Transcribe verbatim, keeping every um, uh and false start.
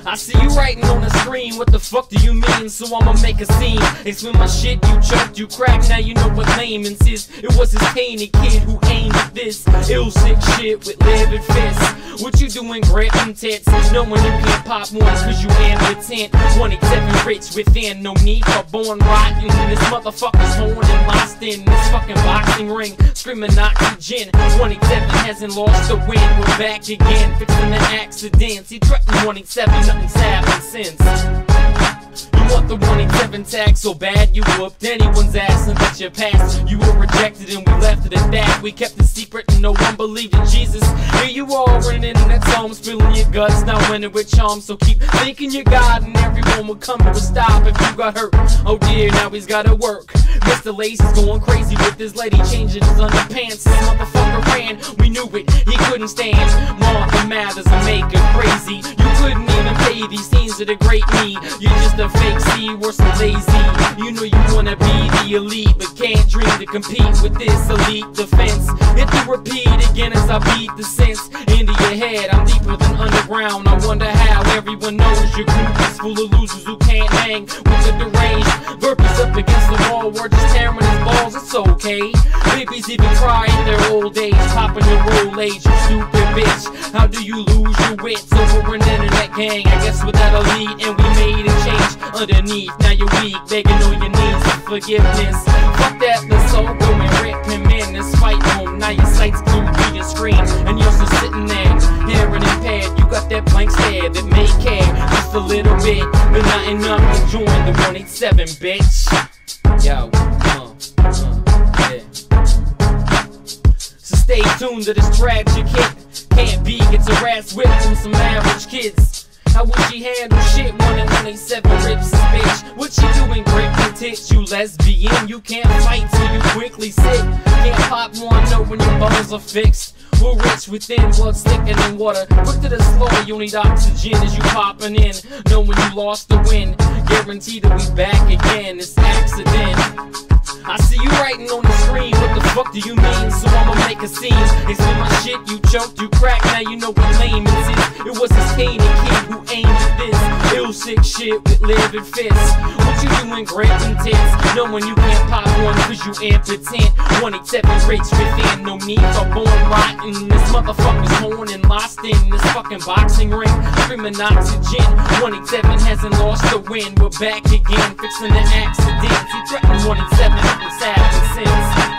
I see you writing on the screen, what the fuck do you mean? So I'ma make a scene, explain my shit, you choked, you cracked, now you know what layman is. It was this tainted kid who aimed at this ill sick shit with living fists. What you doing gripping tits, knowing you can't pop one cause you impotent. one eighty-seven rich within, no need for born rotten. This motherfucker's torn and lost in this fucking boxing ring, screaming oxygen. one eighty-seven hasn't lost the win, we're back again, fixing the accidents. He threatened one eighty-seven, nothing's happened since. You want the one eighty-seven tag so bad you whooped anyone's ass and that you passed. You were rejected and we left it at that. We kept it secret and no one believed in Jesus. Here you are running in that home, spilling your guts, now winning with charm. So keep thinking you God and everyone will come to a stop if you got hurt. Oh dear, now he's gotta work. Mister Lacy's going crazy with this lady, changing his underpants. This motherfucker ran, we knew it, he couldn't stand. Martha Mathers will make it crazy. You couldn't even pay these scenes to degrade me. You're just a fake C, worse than lazy. You know you wanna be the elite, but can't dream to compete with this elite defense. Hit the repeat again as I beat the sense into your head. I'm deeper than underground. I wonder how everyone knows your group is full of losers who can't hang with the deranged. Burpees up against the wall, we're just tearing his balls, it's okay. Babies even cry in their old age, popping your old age, you stupid bitch. How do you lose your wits over an internet gang? I guess with that elite, and we made a change underneath. Now you're weak, begging on your knees for forgiveness. Fuck that, let's all go and rip him in this fight home. Now your sight's glued to your screen, and you're still sitting there, hearing impaired. You got that blank stare that may care just a little bit, but not enough to join the one eighty-seven, bitch. Yo, uh, uh, yeah. So stay tuned to this tragic hit. Can't be, gets a ass whipped from some average kids. How would she handle shit? One in one eighty-seven rips this bitch. What she doing? Gripping tits, you lesbian. You can't fight till you quickly sit. Can't pop one, know when your balls are fixed. We're rich within, blood thicker than water. Quick to the slaughter, you need oxygen as you popping in. Knowing you lost the win, guaranteed to be back again. It's accident. I see you writing on the screen, what the fuck do you mean? So I'ma make a scene, explain my shit, you choked, you cracked, now you know what layman is. It was this tainted kid who aimed at this ill sick shit with living fists. What you doing gripping tits, knowing you can't pop one cause you impotent. one eighty-seven rates within, no need for born rotten. This motherfucker's torn and lost in this fucking boxing ring, screaming oxygen. one eighty-seven hasn't lost the win, we're back again, fixing the accidents. He threatened one eighty-seven, nothing's happened since.